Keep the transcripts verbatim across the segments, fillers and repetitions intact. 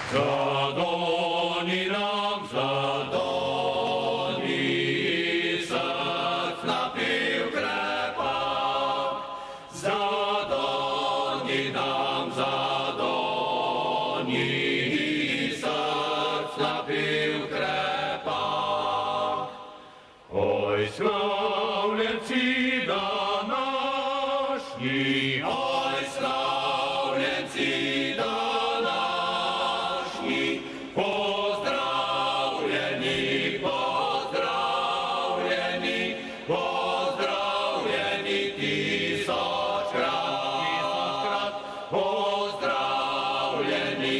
Zadoni nam, zadoni, src napil krepak. Zadoni nam, zadoni, src napil krepak. Oj, slavljenci današnji, oj, slavljenci današnji, pozdravljeni, pozdravljeni, pozdravljeni tisočkrat, pozdravljeni,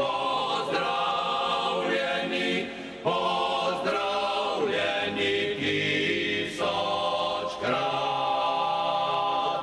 pozdravljeni, pozdravljeni tisočkrat.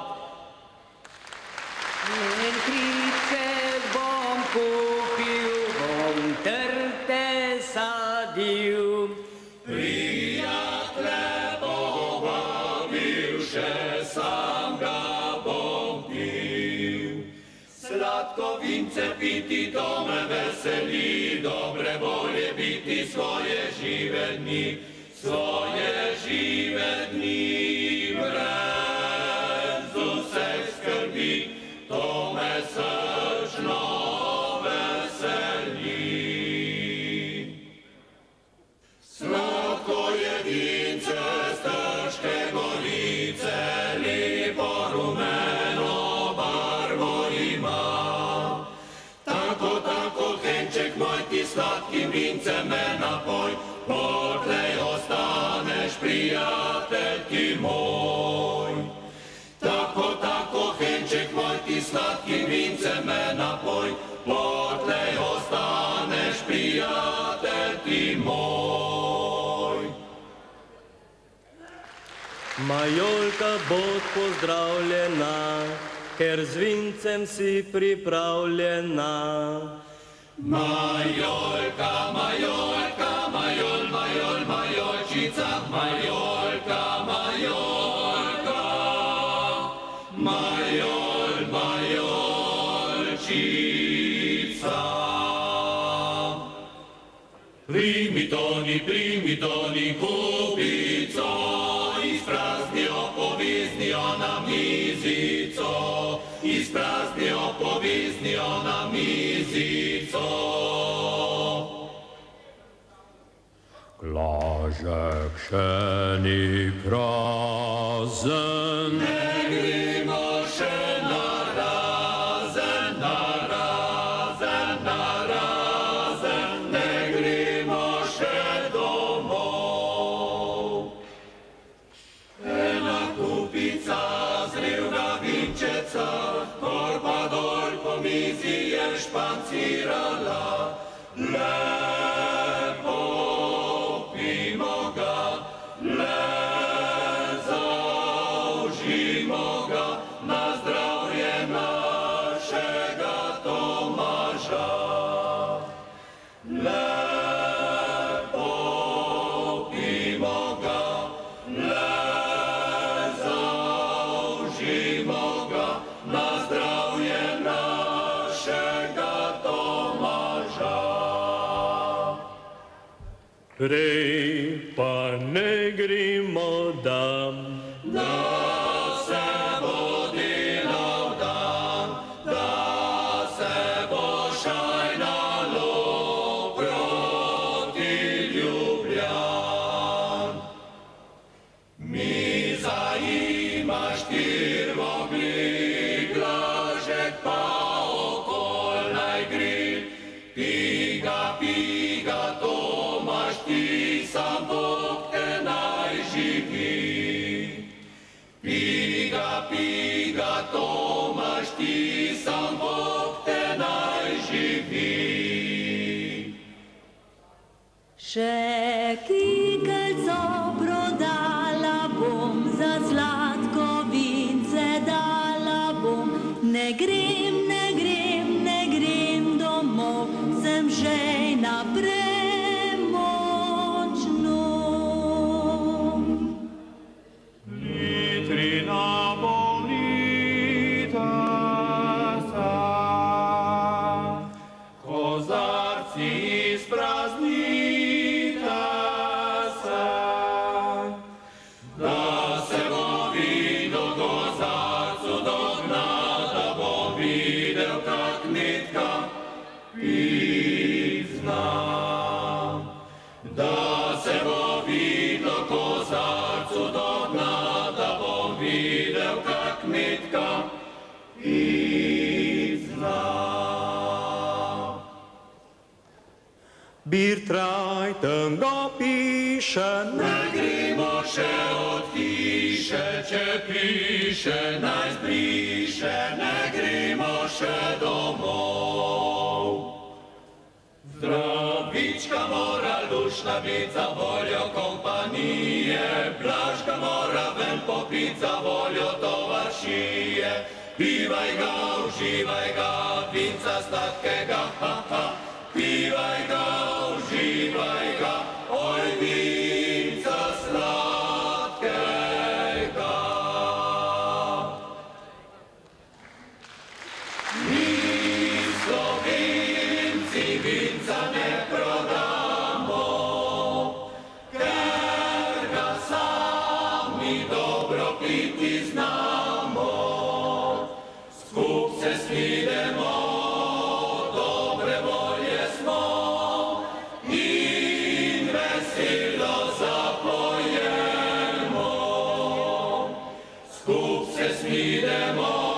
En hrice bom kupil, bom trte sadil. Prijatelje bom vabil, še sam ga bom pil. Sladko vince piti, to me veseli, dobre volje biti svoje žive dni, svoje žive dni. Brez vseh skrbi, to me srčno veseli. Sladko je vince z Trške gorice, lepo rumeno barvo ima. Tako, tako, Henček moj, ti sladkim vincem me napoj, potlej ostaneš prijatelj ti moj. Tako, tako, Henček moj, ti sladkim vincem me napoj, potlej ostaneš prijatelj ti moj. Majolka, bod pozdravljena, ker z vincem si pripravljena. Majolka, majolka, majol, majol, majolčica, majolka, majolka, majol, majolčica. Primi toni, primi toni kupico, izpraznijo, poviznijo na mizico, izpraznijo, poviznijo na mizico. Glažek še ni prazen, ne gremo še na razen, na razen, na razen, ne gremo še domov. Ena kupica zrevga vinčeca, gor pa dol po mizi je špancirala. Lepo pimo ga, le zaužimo ga, na zdravje našega Tomaža. Lepo pimo ga, le zaužimo ga, na zdravje našega Tomaža. Prej pa ne gremo dam, Da se bo delal dan, da se bo šajnalo proti Ljubljan. Miza ima štir vogli, glažek pa okol naj gril. Piga, piga, Tomaž, ti sam Bog te naj živi. Piga, piga, Tomaž, ti sam Bog te naj živi. Še kikelco prodala bom, za sladko vince dala bom. Ne grem, ne grem, ne grem domov, sem žejna premočno. Litrina bolita se, ko si ispraznita se. Da se bo videl kozarcu do dna, da bo videl, kak nitka pit zna. Da se bo videl kozarcu do dna, da bo videl, kak nitka pit zna. Bir trajtën ga pishe, Ne grimo še od hiše, če piše, naj zbriše, ne grimo še domov. Zdravička mora lušna bit za voljo kompanije, Blažka mora ven popit za voljo tovaršije. Pivaj ga, uživaj ga, vinca sladkega, ha, ha. Pivaj ga, uživaj ga, oj vinca sladkega. Mi Slovenci vinca ne prodamo, ker ga sami dobro piti znamo. Skup se smidemo, dobre volje smo in veselo zapojemo. Skup se smidemo,